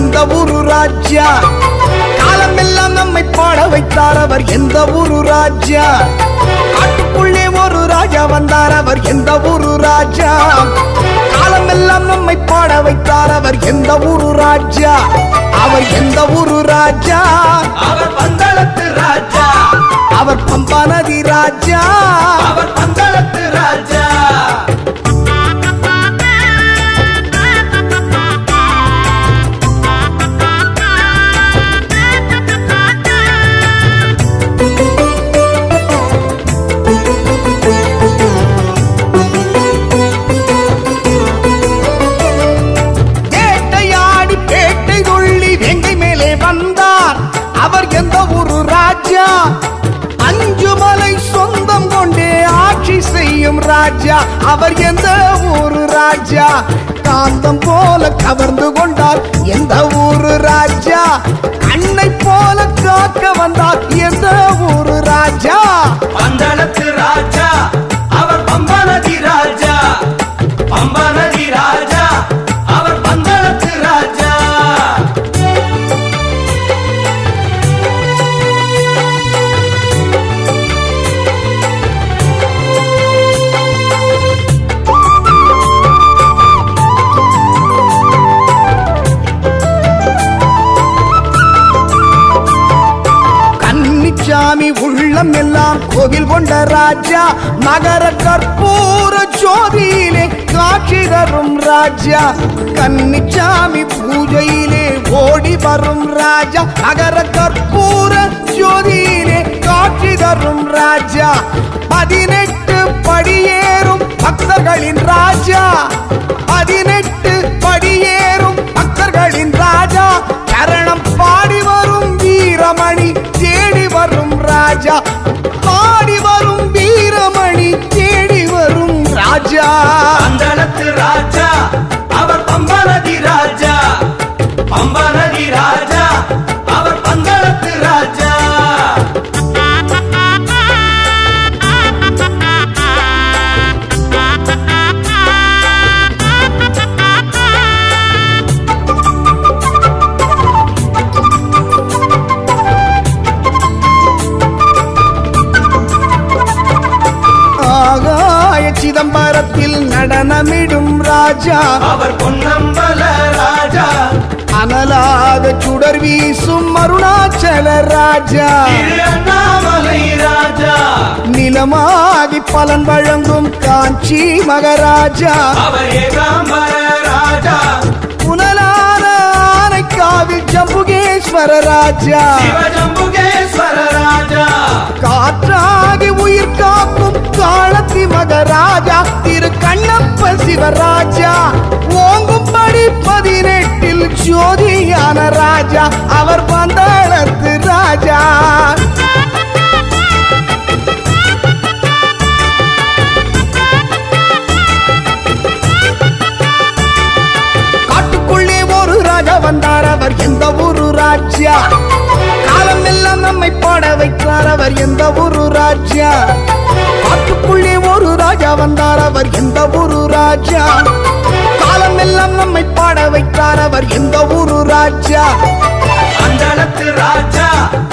எந்த ஊரு ராஜா காலமெல்லாம் நம்மை பாட வைத்தார் அவர் எந்த ஊரு ராஜா காட்டுக்குள்ளே ஒரு ராஜா வந்தார் அவர் எந்த ஊரு ராஜா காலமெல்லாம் நம்மை பாட வைத்தார் அவர் எந்த ஊரு ராஜா அவர் எந்த ஊரு ராஜா அவர் பந்தளத்து ராஜா அவர் பம்பா நதி ராஜா அவர் பந்தளத்து ராஜா அவர் எந்த ஊரு ராஜா அஞ்சுமலை சொந்தம் கொண்டே ஆட்சி செய்யும் ராஜா அவர் எந்த ஊரு ராஜா காந்தம் போல கவர்ந்து கொண்டார் எந்த ஊரு ராஜா கண்ணை போல காக்க வந்தார் எந்த ஊரு ராஜா பந்தளத்து ராஜா அவர் பம்பா நதி ராஜா பம்பா நதி ராஜா அவர் பந்தளத்து ராஜா சாமி உள்ளம் எல்லாம் கோவில் கொண்ட ராஜா மகர கற்பூர ஜோதியிலே காட்சி தரும் ராஜா கன்னிச்சாமி பூஜையிலே ஓடி வரும் ராஜா மகர கற்பூர ஜோதியிலே காட்சி தரும் ராஜா 18 படியேறும் பக்தர்களின் ராஜா 18 படியேறும் பக்தர்களின் ராஜா சரணம் பாடி வரும் வீரமணி தேடி வரும் ராஜா பாடி வரும் வீரமணி தேடி வரும் ராஜா பந்தளத்து ராஜா அவர் பம்பா நதி ராஜா பம்பா நதி ராஜா அவர் பந்தளத்து ராஜா சிதம்பரத்தில் நடனமிடும் ராஜா அவர் பொன்னம்பல ராஜா அனலாக சுடர் வீசும் அருணாச்சல ராஜா அண்ணாமலை ராஜா நிலமாகி பலன் வழங்கும் காஞ்சி மகராஜா அவர் ஏகாம்பர ராஜா புனலான ஆனைக்காவில் ஜம்புகேஸ்வர ராஜா சிவஜம்புகேஸ்வர ராஜா காற்றாகி உயிர் காக்கும் காலத்தி மகராஜா திரு கண்ணப்ப சிவராஜா ஓங்கும்படி 18 ஜோதியான ராஜா அவர் பந்தளத்து ராஜா காட்டுக்குள்ளே ஒரு ராஜா வந்தார் அவர் எந்த ஊரு ராஜா காலமெல்லாம் நம்மை பாட வைத்தார் அவர் எந்த ஊரு ராஜா காட்டுக்குள்ளே ஒரு ராஜா வந்தார் அவர் எந்த ஊரு ராஜா காலமெல்லாம் நம்மை பாட வைத்தார் அவர் எந்த ஊரு ராஜா பந்தளத்து ராஜா